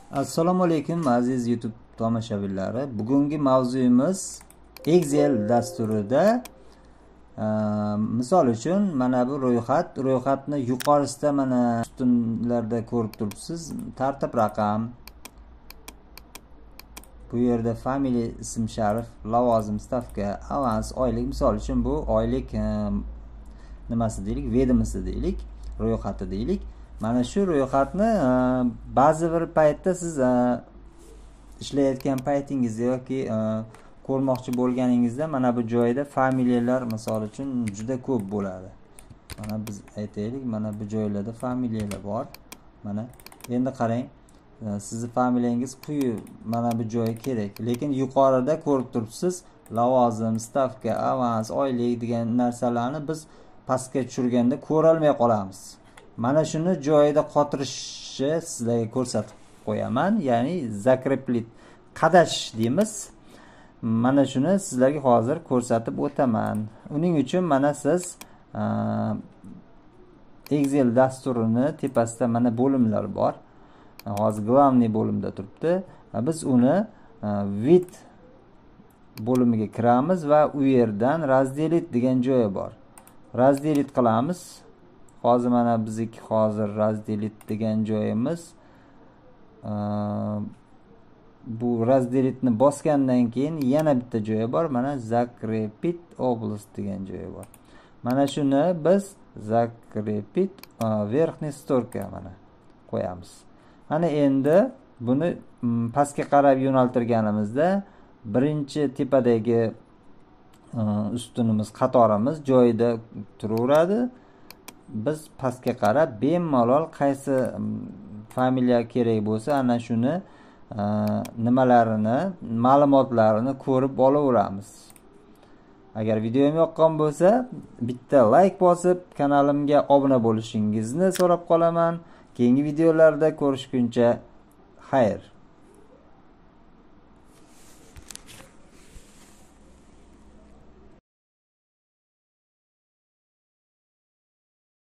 Assalomu alaykum aziz YouTube tomoshabinlari. Bugungi mavzuyimiz Excel dasturida misol uchun mana bu ro'yxatni yuqorisida mana ustunlarda ko'rib turibsiz. Tartib raqam, bu yerda familiya, ism sharif, lavozim, stavka, avans, oylik. Misol uchun bu oylik nimasi deylik, vedomisi deylik, ro'yxati deylik. Mana shu ro'yxatni ba'zi bir paytda siz ishlayotgan paytingizda yoki ko'rmoqchi bo'lganingizda mana bu joyda familiyalar misol uchun juda ko'p bo'ladi. Mana biz aytaylik, mana bu joylarda familiyalar bor. Mana endi qarang, sizni familiyangiz quyi mana bu joy kerak. Lekin yuqorida ko'rib turibsiz, lavozim, stavka, avans, oylik degan narsalarni biz pastga tushirganda ko'ra olmay qolamiz. Mana shuni joyida qotirishni sizlarga ko'rsatib qo'yaman. Ya'ni zakreplит, qadash deymiz. Mana shuni sizlarga hozir ko'rsatib o'taman. Uning uchun mana siz Excel dasturini tepasida mana bo'limlar bor. Hozir главный bo'limda turibdi. Biz uni vid bo'limiga kiramiz va u yerdan razdelit degan joyi bor. Razdelit qilamiz. Hozir mana bizniki hozir razdelit degan joyimiz. Bu razdelitni bosgandan keyin yana bitta joyi bor. Mana zakrepit oblast degan joyi bor. Mana shuni biz zakrepit verxniy storka mana qo'yamiz. Mana endi buni pastga qarab yo'naltirganimizda birinchi tepadagi ustunimiz, qatorimiz joyida turaveradi. Biz pastga qarab bemalol qaysi familiya kerak bo'lsa ana shuni nimalarini, ma'lumotlarini ko'rib olaveramiz. Agar videom yoqqan bo'lsa, bitta like bosib, kanalimga obuna bo'lishingizni so'rab qolaman. Keyingi videolarda ko'rishguncha xayr.